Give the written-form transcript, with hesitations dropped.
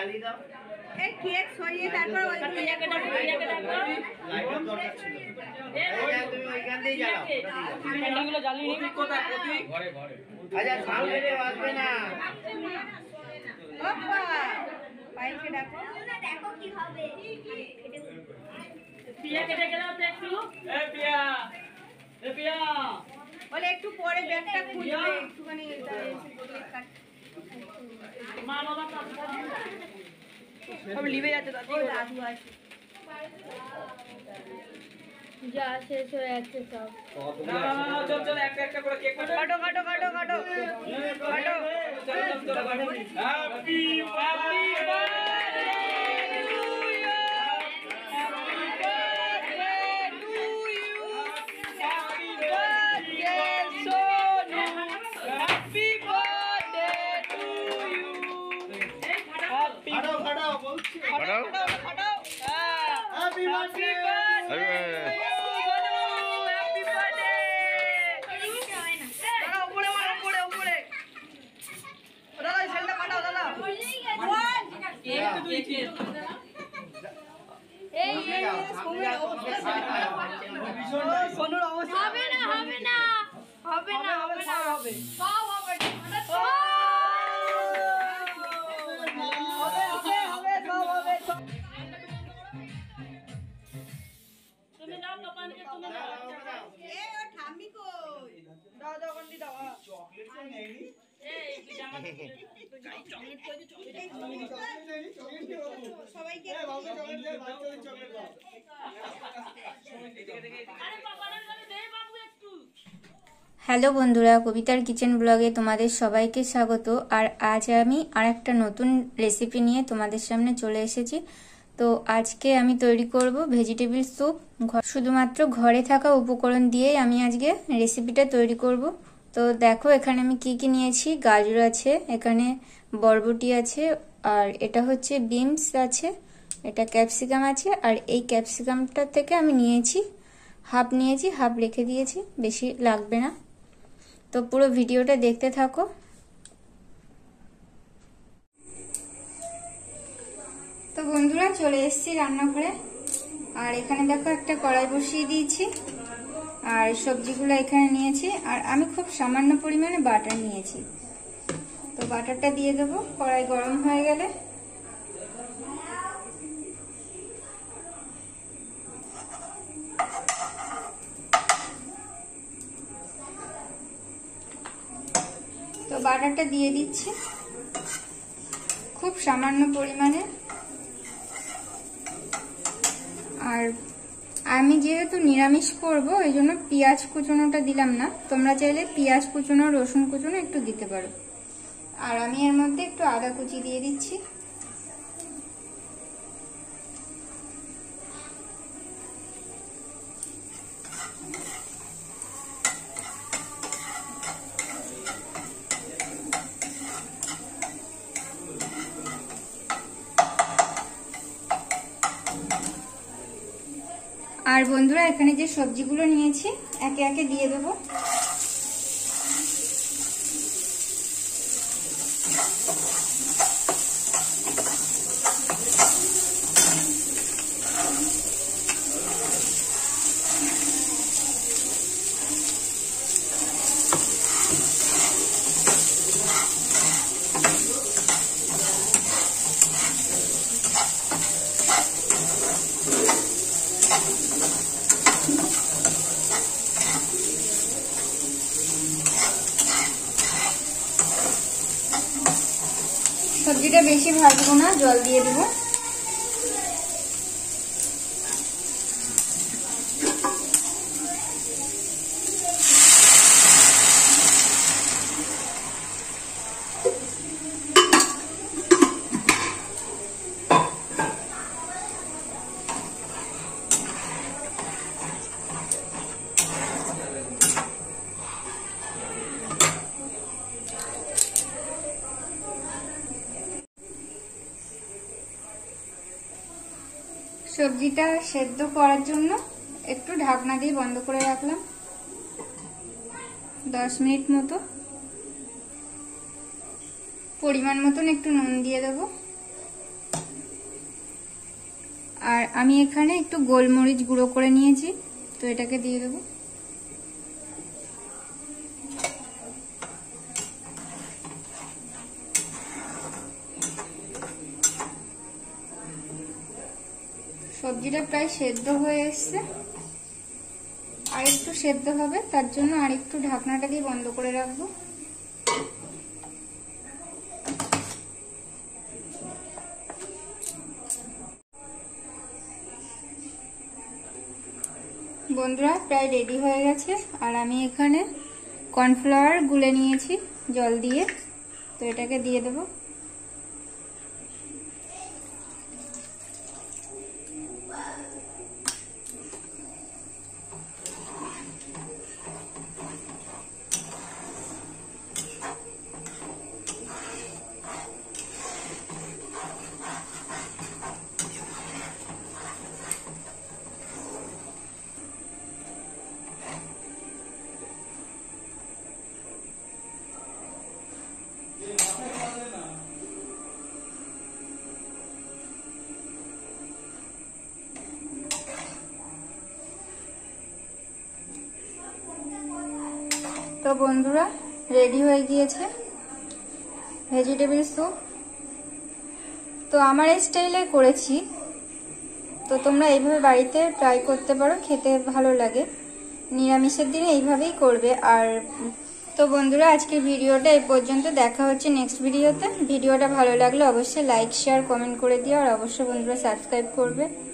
এই কেক সরিয়ে তারপর ওই ইয়াকে ডাকো লাইটের দরকার ছিল তুমি ওইখান দিয়ে জ্বালাও ক্যান্ডেলগুলো জ্বালিয়ে নি কোথায় প্রতীক ঘরে ঘরে আচ্ছা সামনে আসবে না বাবা পাইকে ডাকো দেখো কি হবে পিয়া কেটে গেল তো একটু এ পিয়া বলে একটু পরে ব্যাগটা খুলবে একটুখানি এসে কাট মা বাবা সব লিবে যাচ্ছে দাদু আছে যা শেষ হয়ে যাচ্ছে সব চল চল একটা একটা করে কেক কাটো কাটো কাটো কাটো কাটো হ্যাপি হ্যালো বন্ধুরা, কবিতার কিচেন ব্লগে তোমাদের সবাইকে স্বাগত। আর আজ আমি আরেকটা নতুন রেসিপি নিয়ে তোমাদের সামনে চলে এসেছি। তো আজকে আমি তৈরি করব ভেজিটেবল স্যুপ। শুধুমাত্র ঘরে থাকা উপকরণ দিয়েই আমি আজকে রেসিপিটা তৈরি করব। তো দেখো এখানে আমি কি কি নিয়েছি। গাজর আছে, এখানে বরবটি আছে, আর এটা হচ্ছে বিনস আছে, এটা ক্যাপসিকাম আছে, আর এই ক্যাপসিকামটা থেকে আমি নিয়েছি হাফ রেখে দিয়েছি, বেশি লাগবে না। তো পুরো ভিডিওটা দেখতে থাকো। তো বন্ধুরা চলে এসেছি রান্নাঘরে, আর এখানে দেখো একটা কড়াই বসিয়ে দিয়েছি, আর সবজিগুলো এখানে নিয়েছি, আর আমি খুব সামান্য পরিমাণে বাটার নিয়েছি। তো বাটারটা দিয়ে দেবো। কড়াই গরম হয়ে গেলে তো বাটারটা দিয়ে দিচ্ছি খুব সামান্য পরিমাণে। আর আমি যেহেতু নিরামিষ করব এই জন্য পেঁয়াজ কুচনোটা দিলাম না, তোমরা চাইলে পেঁয়াজ কুচনো রসুন কুচনো একটু দিতে পারো। আর আমি এর মধ্যে একটু আদা কুচি দিয়ে দিচ্ছি। আর বন্ধুরা এখানে যে সবজিগুলো নিয়েছি একে একে দিয়ে দেবো। সবজিটা বেশি ভাজবো না, জল দিয়ে দেবো। সবজিটা সেদ্ধ করার জন্য একটু ঢাকনা দিয়ে বন্ধ করে রাখলাম 10 মিনিট মতো। পরিমাণ মতন একটু নুন দিয়ে দেবো। আর আমি এখানে একটু গোলমরিচ গুঁড়ো করে নিয়েছি, তো এটাকে দিয়ে দেবো। সবজিটা প্রায় সেদ্ধ হয়ে এসছে, আর একটু সেদ্ধ হবে, তার জন্য আর একটু ঢাকনাটা দিয়ে বন্ধ করে রাখবো। বন্ধুরা প্রায় রেডি হয়ে গেছে, আর আমি এখানে কর্নফ্লাওয়ার গুলে নিয়েছি জল দিয়ে, তো এটাকে দিয়ে দেবো। তো বন্ধুরা রেডি হয়ে গিয়েছে ভেজিটেবিল স্যুপ। তো আমার এই স্টাইলে করেছি, তো তোমরা এইভাবে বাড়িতে ট্রাই করতে পারো, খেতে ভালো লাগে। নিরামিষের দিনে এইভাবেই করবে। আর তো বন্ধুরা আজকের ভিডিওটা এই পর্যন্ত, দেখা হচ্ছে নেক্সট ভিডিওতে। ভিডিওটা ভালো লাগলে অবশ্যই লাইক শেয়ার কমেন্ট করে দিও, আর অবশ্যই বন্ধুরা সাবস্ক্রাইব করবে।